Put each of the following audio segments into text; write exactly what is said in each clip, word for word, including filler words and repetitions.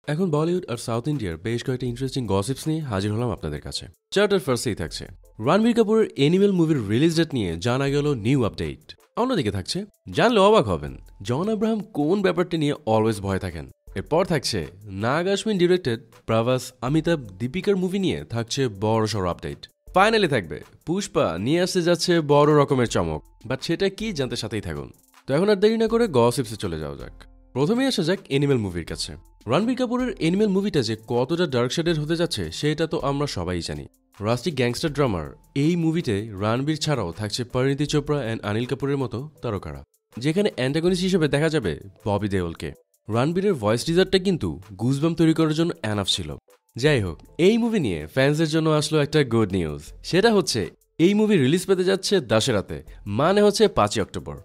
এখন বলিউড আর সাউথ ইন্ডিয়ার বেশ কয়েকটা ইন্টারেস্টিং গসিপস নিয়ে হাজির হলাম আপনাদের কাছে। চার্টার ফার্স্টেই থাকছে রণবীর কাপুরের এনিমেল মুভির রিলিজ ডেট নিয়ে জানা গেল নিউ আপডেট। অন্যদিকে থাকছে জানলে অবাক হবেন জন আব্রাহাম কোন ব্যাপারটি নিয়ে অলওয়েজ ভয় থাকেন। এরপর থাকছে নাগ আশমিন ডিরেক্টেড প্রভাস অমিতাভ দীপিকার মুভি নিয়ে থাকছে বড় সড় আপডেট। ফাইনালি থাকবে পুষ্পা নিয়ে আসতে যাচ্ছে বড় রকমের চমক, বাট সেটা কি জানতে সাথেই থাকুন। তো এখন আর দেরি না করে গসিপসে চলে যাওয়া যাক। প্রথমেই আসা যাক এনিমেল মুভির কাছে। রণবীর কাপুরের এনিমেল মুভিটা যে কতটা ডার্ক শেডের হতে যাচ্ছে সেটা তো আমরা সবাই জানি। রাস্টিক গ্যাংস্টার ড্রামার এই মুভিতে রণবীর ছাড়াও থাকছে পরিণীতি চোপড়া অ্যান্ড অনিল কাপুরের মতো তারকারা, যেখানে অ্যান্টাগনিস্ট হিসেবে দেখা যাবে ববি দেওলকে। রণবীরের ভয়েস টিজারটা কিন্তু গুজবাম তৈরি করার জন্য অ্যানাফ ছিল। যাই হোক, এই মুভি নিয়ে ফ্যান্সদের জন্য আসলো একটা গুড নিউজ। সেটা হচ্ছে এই মুভি রিলিজ পেতে যাচ্ছে দশেরাতে, মানে হচ্ছে পাঁচই অক্টোবর।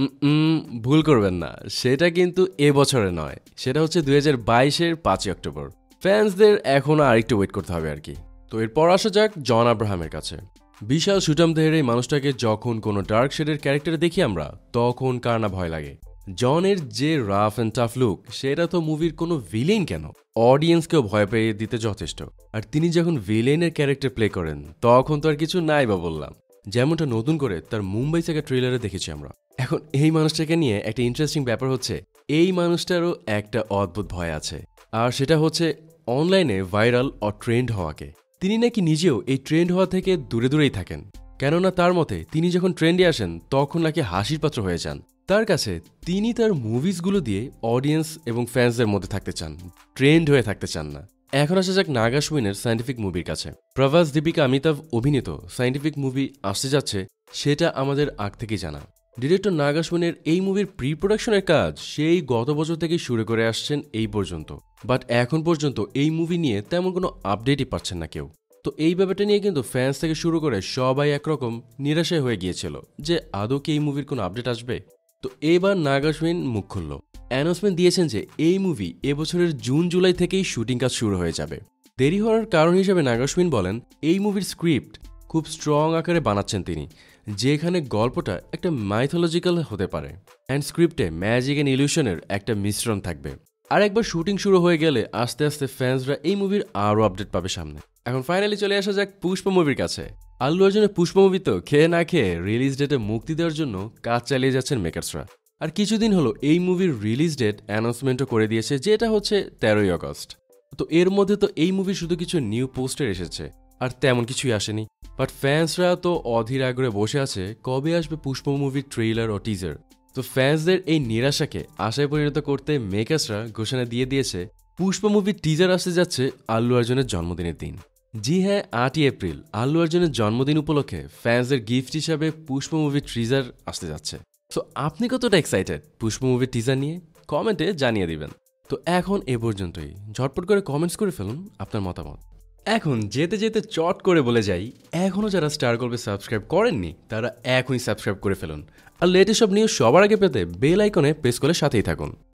ভুল করবেন না, সেটা কিন্তু এ বছরে নয়, সেটা হচ্ছে দুই হাজার বাইশের পাঁচই অক্টোবর। ফ্যান্সদের এখনও আরেকটু ওয়েট করতে হবে আর কি। তো এরপর আসা যাক জন আব্রাহামের কাছে। বিশাল সুটাম দেহের এই মানুষটাকে যখন কোনো ডার্ক শেডের ক্যারেক্টারে দেখি আমরা, তখন কার না ভয় লাগে। জনের যে রাফ অ্যান্ড টাফ লুক, সেটা তো মুভির কোনো ভিলেন কেন অডিয়েন্সকেও ভয় পেয়ে দিতে যথেষ্ট। আর তিনি যখন ভিলেনের ক্যারেক্টার প্লে করেন তখন তো আর কিছু নাই বা বললাম, যেমনটা নতুন করে তার মুম্বাই থেকে ট্রেলারে দেখেছি আমরা। এখন এই মানুষটাকে নিয়ে একটা ইন্টারেস্টিং ব্যাপার হচ্ছে, এই মানুষটারও একটা অদ্ভুত ভয় আছে, আর সেটা হচ্ছে অনলাইনে ভাইরাল ও ট্রেন্ড হওয়াকে। তিনি নাকি নিজেও এই ট্রেন্ড হওয়া থেকে দূরে দূরেই থাকেন, কেননা তার মতে তিনি যখন ট্রেন্ডে আসেন তখন নাকি হাসির পাত্র হয়ে যান। তার কাছে তিনি তার মুভিসগুলো দিয়ে অডিয়েন্স এবং ফ্যান্সদের মধ্যে থাকতে চান, ট্রেন্ড হয়ে থাকতে চান না। এখন আসা যাক নাগ আশমিনের সায়েন্টিফিক মুভির কাছে। প্রভাস দীপিকা অমিতাভ অভিনীত সায়েন্টিফিক মুভি আসতে যাচ্ছে, সেটা আমাদের আগ থেকেই জানা। ডিরেক্টর নাগ আশমিনের এই মুভির প্রি প্রোডাকশনের কাজ সেই গত বছর থেকে শুরু করে আসছেন এই পর্যন্ত, বাট এখন পর্যন্ত এই মুভি নিয়ে তেমন কোনো আপডেটই পাচ্ছেন না কেউ। তো এই ব্যাপারটা নিয়ে কিন্তু ফ্যান্স থেকে শুরু করে সবাই একরকম নিরাশায় হয়ে গিয়েছিল যে আদৌ কি এই মুভির কোনো আপডেট আসবে। তো এবার নাগ আশমিন মুখ খুলল, অ্যানাউন্সমেন্ট দিয়েছেন যে এই মুভি এবছরের জুন জুলাই থেকেই শুটিং কাজ শুরু হয়ে যাবে। দেরি হওয়ার কারণ হিসেবে নাগ আশমিন বলেন এই মুভির স্ক্রিপ্ট খুব স্ট্রং আকারে বানাচ্ছেন তিনি, যেখানে গল্পটা একটা মাইথোলজিক্যাল হতে পারে অ্যান্ড স্ক্রিপ্টে ম্যাজিক অ্যান্ড ইলিউশনের একটা মিশ্রণ থাকবে। আর একবার শুটিং শুরু হয়ে গেলে আস্তে আস্তে ফ্যান্সরা এই মুভির আরও আপডেট পাবে সামনে। এখন ফাইনালি চলে আসা যাক পুষ্পা মুভির কাছে। আল্লু অর্জুনের পুষ্পা মুভি তো খেয়ে না খেয়ে রিলিজ ডেটে মুক্তি দেওয়ার জন্য কাজ চালিয়ে যাচ্ছেন মেকার্সরা। আর কিছুদিন হলো এই মুভির রিলিজ ডেট অ্যানাউন্সমেন্টও করে দিয়েছে, যেটা হচ্ছে তেরোই আগস্ট। তো এর মধ্যে তো এই মুভির শুধু কিছু নিউ পোস্টার এসেছে, আর তেমন কিছুই আসেনি। বাট ফ্যান্সরা তো অধীর আগ্রহে বসে আছে কবে আসবে পুষ্পা মুভির ট্রেইলার ও টিজার। তো ফ্যান্সদের এই নিরাশাকে আশায় পরিণত করতে মেকার্সরা ঘোষণা দিয়ে দিয়েছে পুষ্পা মুভির টিজার আসতে যাচ্ছে আল্লু অর্জুনের জন্মদিনের দিন। জি হ্যাঁ, আটই এপ্রিল আল্লু অর্জুনের জন্মদিন উপলক্ষে ফ্যান্সদের গিফট হিসাবে পুষ্পা মুভির টিজার আসতে যাচ্ছে। তো আপনি কতটা এক্সাইটেড পুষ্পা মুভির টিজার নিয়ে? কমেন্টে জানিয়ে দিবেন। তো এখন এ পর্যন্তই, ঝটপট করে কমেন্টস করে ফেলুন আপনার মতামত। এখন যেতে যেতে চট করে বলে যাই, এখনও যারা স্টার গল্পে সাবস্ক্রাইব করেননি তারা এখনই সাবস্ক্রাইব করে ফেলুন, আর লেটেস্ট সব নিউজ সবার আগে পেতে বেল আইকনে প্রেস করে সাথেই থাকুন।